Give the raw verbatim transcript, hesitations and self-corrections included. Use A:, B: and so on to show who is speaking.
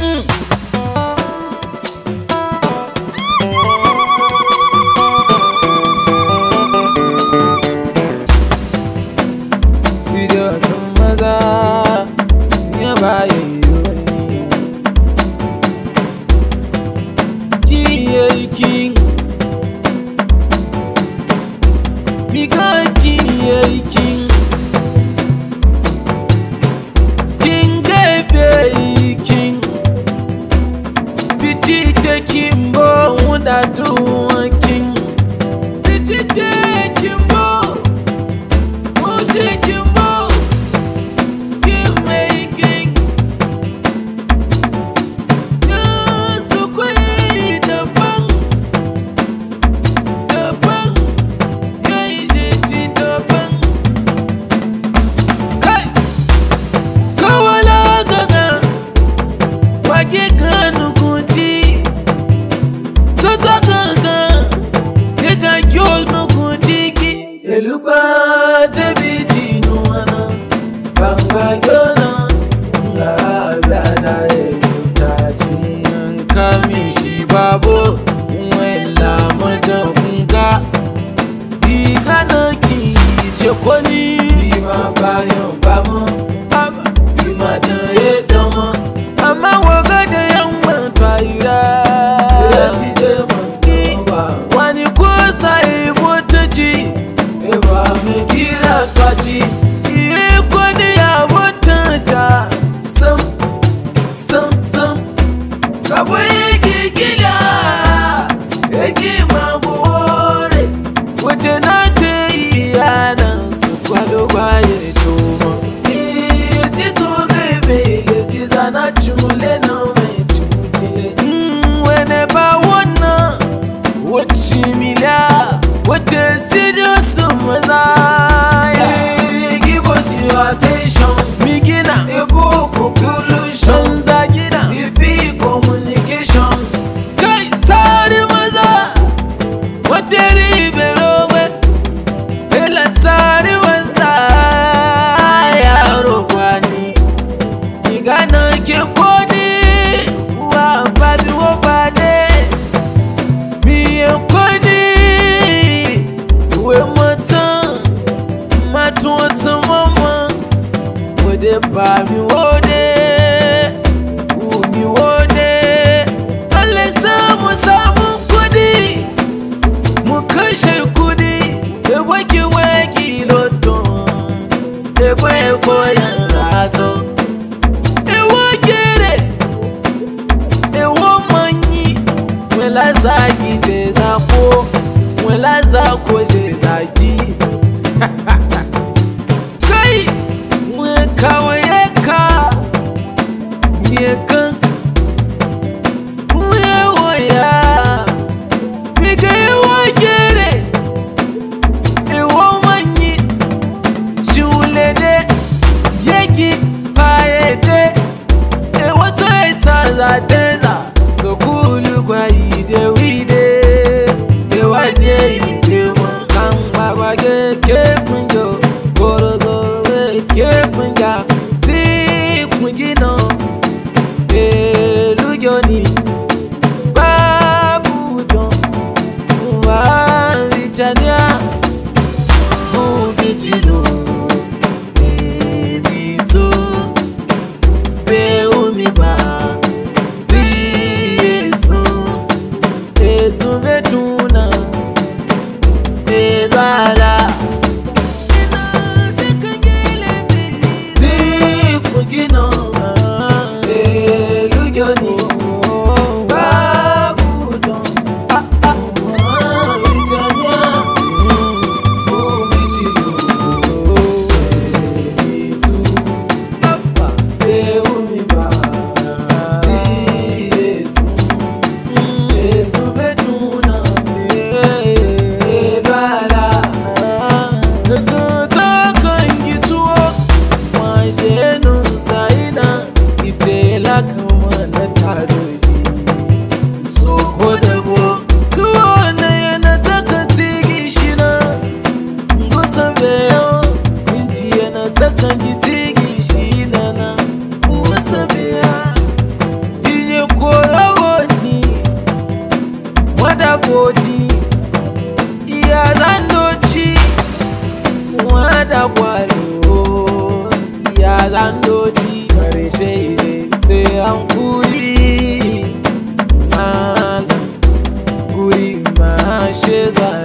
A: Sidios Maza ya baye yoni kiye king mi ga kiye king king gebe king biti de kimbo wunda do king biti de kimbo wunda kimbo Eluba debi jinuana bamba yona nga bada ekutachi nkami shibabo mwela moja kunga ikanoki chekoni bima bayo bamo aba bima de domo ama wogade yamba twaira wani kosa ibotachi eba mekira twachi iye kwani ya wotanta sam sam sam kabo yake gila yake magore wace na ta yi yana su kwado baye tuma iye tito bebe yati zana chule na mai chutile wene ba wana wachi mila wate Sidios Maza give us your attention migina ebo conclusion zagina ifi communication kai tsari maza waderi berowe ela tsari wanza yaro kwani migana ke koni wa babi wo bade mi koni we matan matuwata mama wade ba mi wode umi wode alle samu samu kudi mu kashe kudi e waki waki lotto e boye boye rato e wakere e womanyi wela zaki je zako wela zako je zaki kai mwe kawayeka mieka mwe woya mige wagere ewo manyi chulede yegi paede ewo toita za deza so kulu kwa ide wide ewade ide mo kan baba ge kepunjo gorozo we kepunja si kungino elujoni babu don wa vichania mu bichilo ebito be umi ba si yesu yesu betuna elala si kungino elujoni babu don ah ah vichania mu bichilo ebito be umi ba si yesu yesu betuna elala kuta kan gituo majenu saina motoci karshe sai an kuri malam guri ma she za